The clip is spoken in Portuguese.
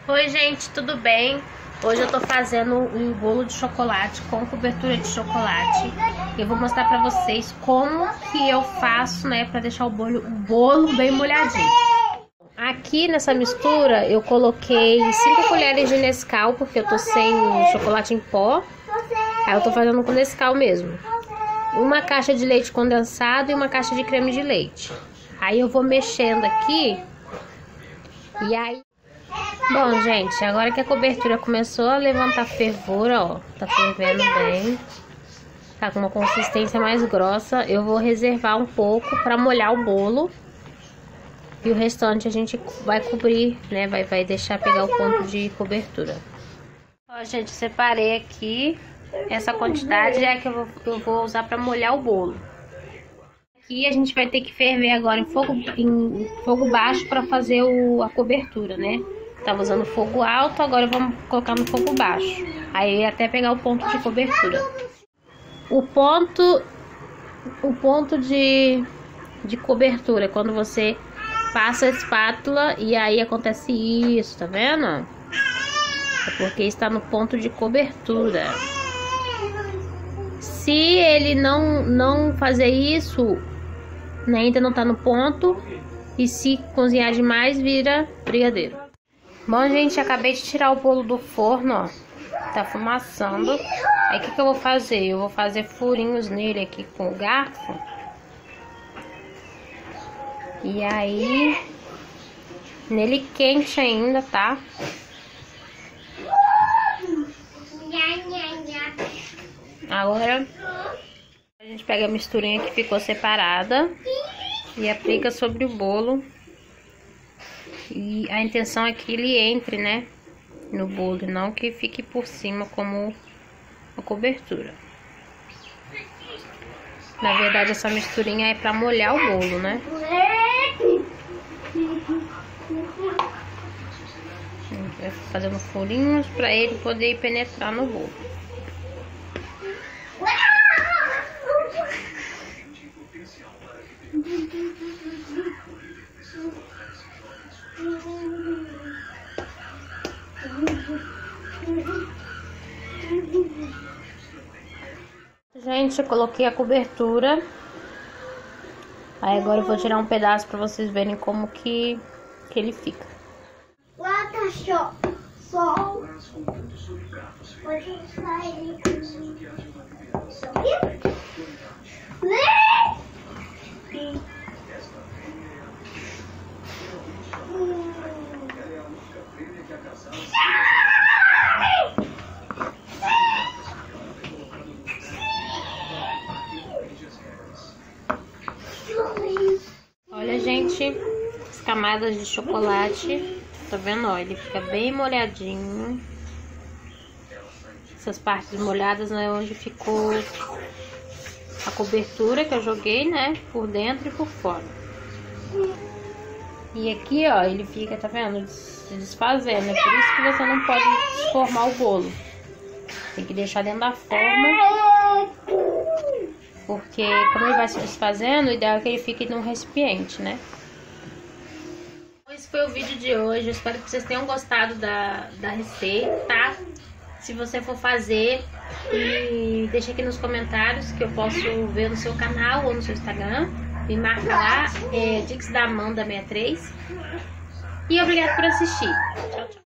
Oi gente, tudo bem? Hoje eu tô fazendo um bolo de chocolate com cobertura de chocolate. Eu vou mostrar pra vocês como que eu faço, né, pra deixar o bolo bem molhadinho. Aqui nessa mistura eu coloquei 5 colheres de Nescau, porque eu tô sem chocolate em pó. Aí eu tô fazendo com Nescau mesmo. Uma caixa de leite condensado e uma caixa de creme de leite. Aí eu vou mexendo aqui. E aí... Bom, gente, agora que a cobertura começou a levantar fervura, ó, tá fervendo bem, tá com uma consistência mais grossa, eu vou reservar um pouco pra molhar o bolo. E o restante a gente vai cobrir, né, vai deixar pegar o ponto de cobertura. Ó, gente, separei aqui, essa quantidade é a que eu vou usar pra molhar o bolo. Aqui a gente vai ter que ferver agora em fogo baixo pra fazer a cobertura, né? Tava usando fogo alto, agora vamos colocar no fogo baixo. Aí até pegar o ponto de cobertura. O ponto de cobertura, quando você passa a espátula e aí acontece isso, tá vendo? É porque está no ponto de cobertura. Se ele não fazer isso, ainda não tá no ponto, e se cozinhar demais, vira brigadeiro. Bom, gente, acabei de tirar o bolo do forno, ó. Tá fumaçando. Aí, o que eu vou fazer? Eu vou fazer furinhos nele aqui com o garfo. E aí, nele quente ainda, tá? Agora, a gente pega a misturinha que ficou separada e aplica sobre o bolo. E a intenção é que ele entre, né, no bolo, e não que fique por cima como a cobertura. Na verdade, essa misturinha é pra molhar o bolo, né? Vai fazendo furinhos pra ele poder penetrar no bolo. Gente, eu coloquei a cobertura. Aí agora eu vou tirar um pedaço pra vocês verem como que ele fica. Olha, gente, as camadas de chocolate, tá vendo? Ó, ele fica bem molhadinho. Essas partes molhadas, né, onde ficou a cobertura que eu joguei, né, por dentro e por fora. E aqui, ó, ele fica, tá vendo, se desfazendo. É por isso que você não pode desformar o bolo. Tem que deixar dentro da forma. Porque como ele vai se desfazendo, o ideal é que ele fique num recipiente, né? Esse foi o vídeo de hoje. Eu espero que vocês tenham gostado da receita, tá? Se você for fazer, deixa aqui nos comentários que eu posso ver no seu canal ou no seu Instagram. Me marca lá, Dix da Amanda 63. E obrigado por assistir. Tchau, tchau.